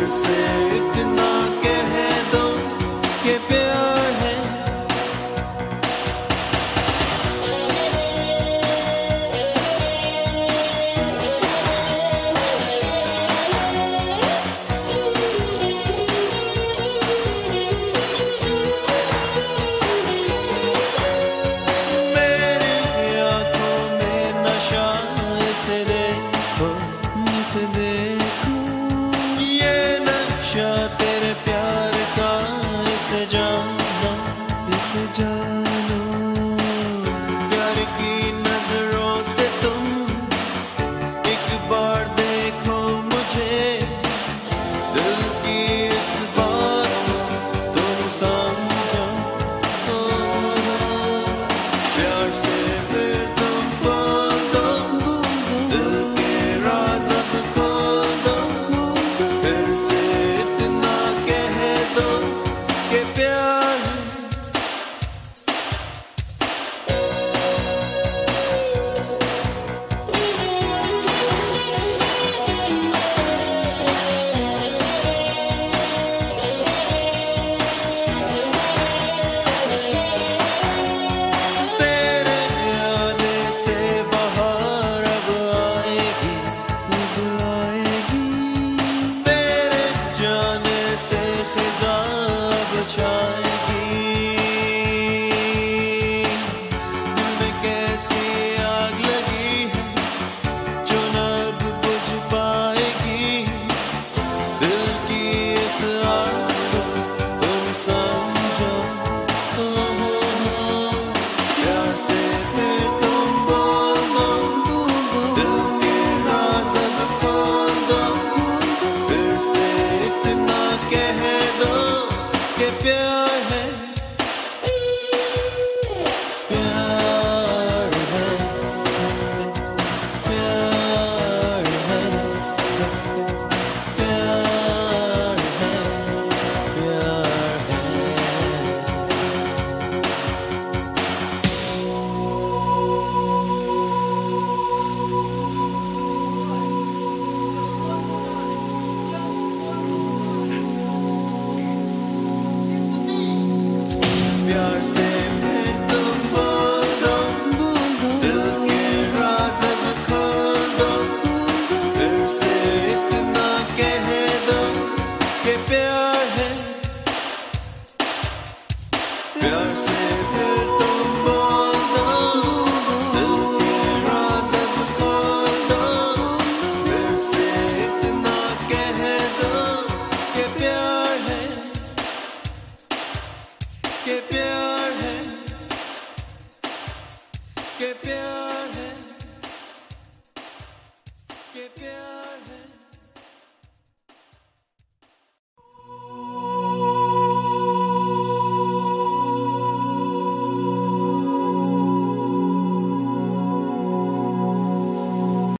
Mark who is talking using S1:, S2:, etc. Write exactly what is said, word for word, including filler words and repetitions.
S1: से इतना कह दो कि प्यार है। मेरी आंखों में नशा इसे देखो, इसे देखो, ये नशा तेरे प्यार का, इसे जानो, इसे जानो। प्यार की नजरों से तुम एक बार देखो मुझे, दिल की इस बात को तुम समझो। प्यार से फिर तुम बोल दो, दिल के राज अब खोल दो, फिर से इतना कह दो कि प्यार है। तेरे आने से बहार अब आएगी, अब आएगी। तेरे जाने से फिजा अब छाएगी। दिल में कैसी आग लगी है जो न अब बुझ पाएगी। दिल की इस आग को तुम समझो। प्यार से फिर तुम बोल दो, दिल के राज अब खोल दो, फिर से इतना कह दो कि प्यार है। प्यार है, प्यार है, प्यार है, प्यार है। प्यार से फिर तुम बोल दो, दिल के राज अब खोल दो, फिर से इतना कह दो कि प्यार